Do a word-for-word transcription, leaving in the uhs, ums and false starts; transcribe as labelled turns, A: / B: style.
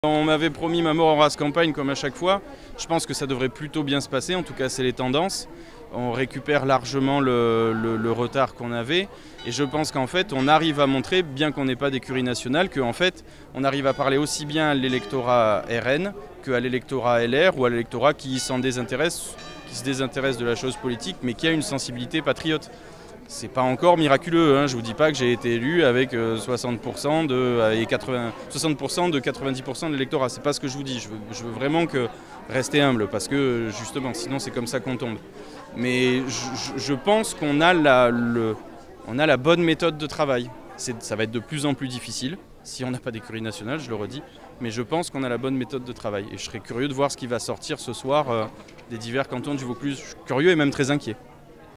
A: On m'avait promis ma mort en race campagne comme à chaque fois. Je pense que ça devrait plutôt bien se passer, en tout cas c'est les tendances. On récupère largement le, le, le retard qu'on avait et je pense qu'en fait on arrive à montrer, bien qu'on n'ait pas d'écurie nationale, qu'en fait on arrive à parler aussi bien à l'électorat R N qu'à l'électorat L R ou à l'électorat qui s'en désintéresse, qui se désintéresse de la chose politique mais qui a une sensibilité patriote. C'est pas encore miraculeux, hein. Je vous dis pas que j'ai été élu avec soixante pour cent de, et quatre-vingts, soixante pour cent de quatre-vingt-dix pour cent de l'électorat. C'est pas ce que je vous dis. Je veux, je veux vraiment que rester humble parce que justement, sinon c'est comme ça qu'on tombe. Mais je, je pense qu'on a la, le, on a la bonne méthode de travail. Ça va être de plus en plus difficile si on n'a pas d'écurie nationale, je le redis. Mais je pense qu'on a la bonne méthode de travail. Et je serais curieux de voir ce qui va sortir ce soir euh, des divers cantons du Vaucluse. Je suis curieux et même très inquiet.